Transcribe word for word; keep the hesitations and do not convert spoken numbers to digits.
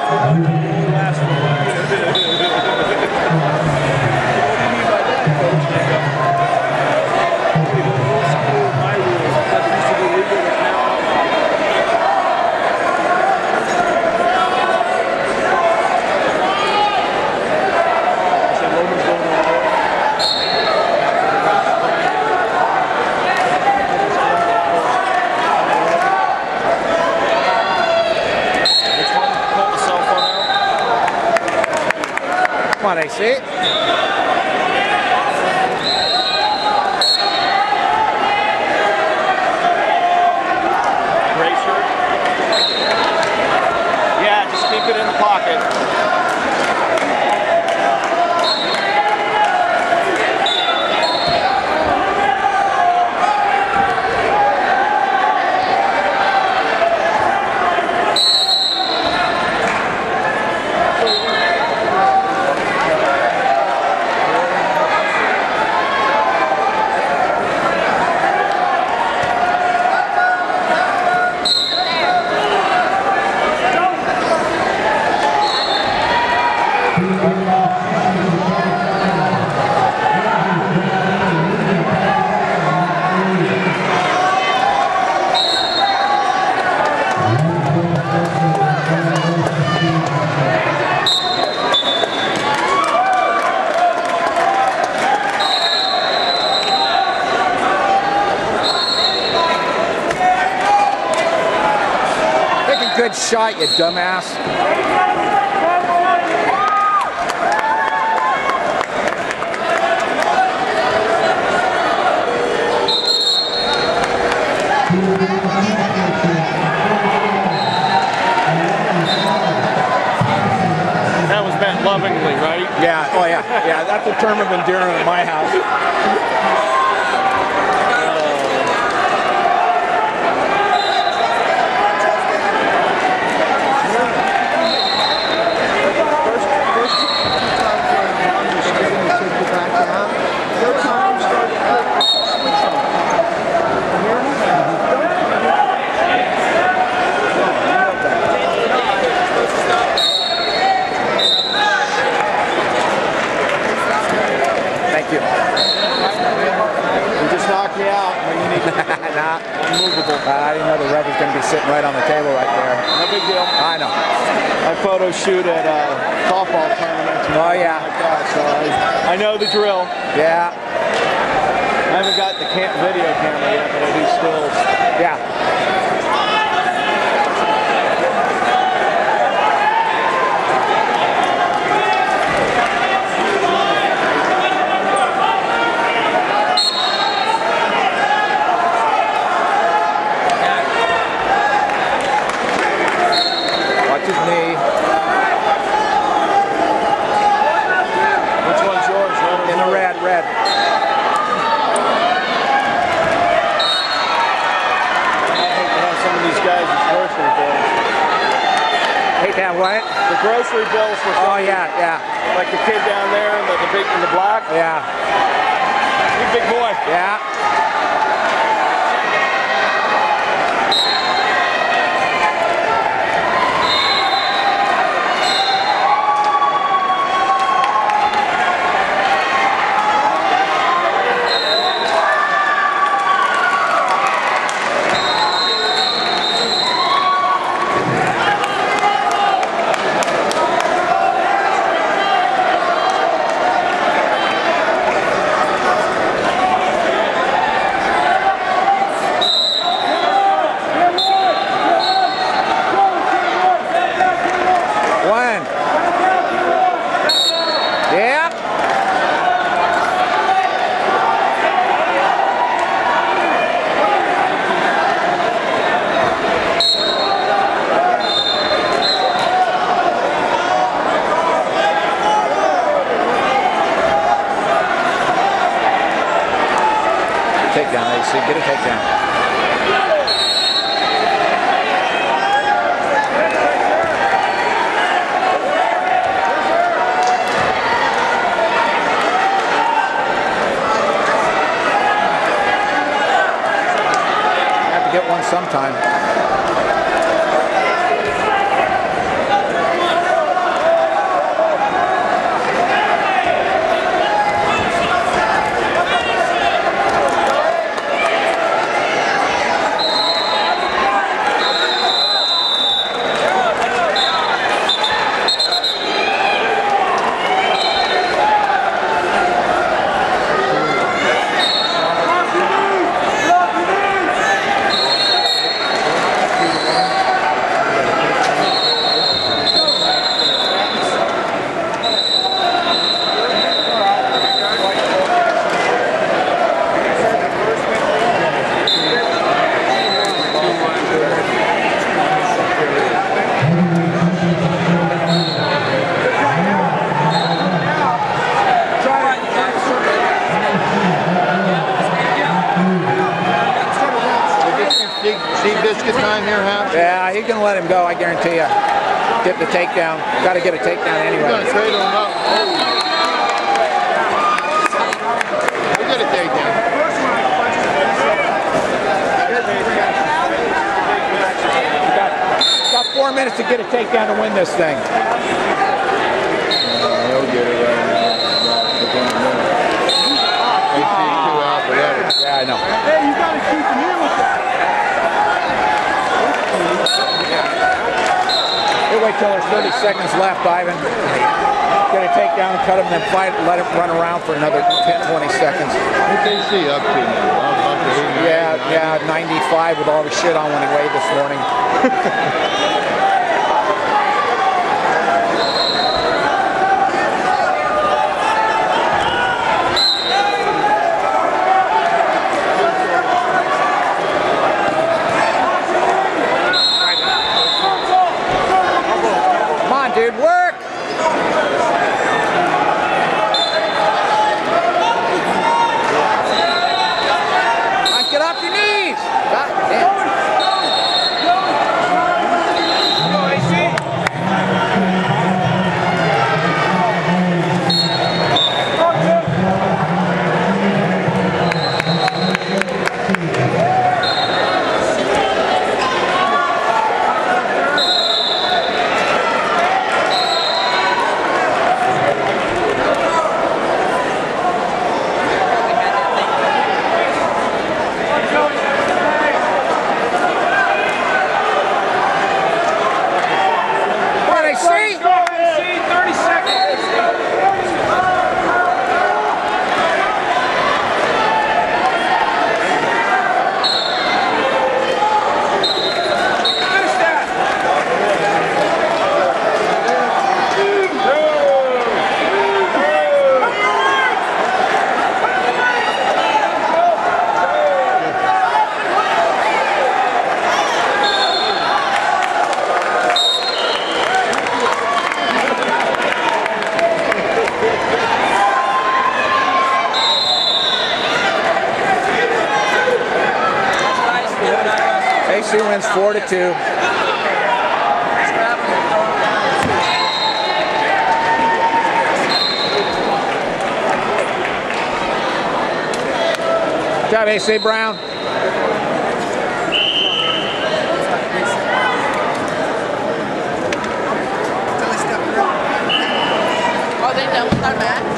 Come on, A C. Yeah, just keep it in the pocket. Good shot, you dumbass. That was meant lovingly, right? Yeah, oh yeah, yeah, that's a term of endearment in my house. Nah, unmovable. Uh, I didn't know the ref was going to be sitting right on the table right there. No big deal. I know. I photo shoot at a softball tournament. Oh yeah. Like that, so I, I know the drill. Yeah. I haven't got the cam video camera yet, but I do stills. Yeah. Knee. Which one's yours? In the red, red. I hate to have some of these guys as grocery bills. Hate to have what? The grocery bills for some. Oh yeah, yeah. Like the kid down there in the, the big in the black. Yeah. Big, big boy. Yeah. Takedown, A C. Get a takedown. Have to get one sometime. go, I guarantee you. Get the takedown. Got to get a takedown anyway. You're gonna trade him up. Oh. You get a takedown. You got, got four minutes to get a takedown to win this thing. Uh, he'll get it right now. He's too athletic. Yeah, I know. Hey, you gotta keep him in with that. Hey, wait till there's thirty seconds left, Ivan. Get a takedown, cut him, then fight, let him run around for another ten, twenty seconds. What's A C up to now? Up to eighty-nine, Yeah, ninety? yeah, ninety-five with all the shit on when he weighed this morning. Come on, dude, work! Get off your knees! God damn. A C wins four to two. Good job, A C Brown. Oh, they done with our match?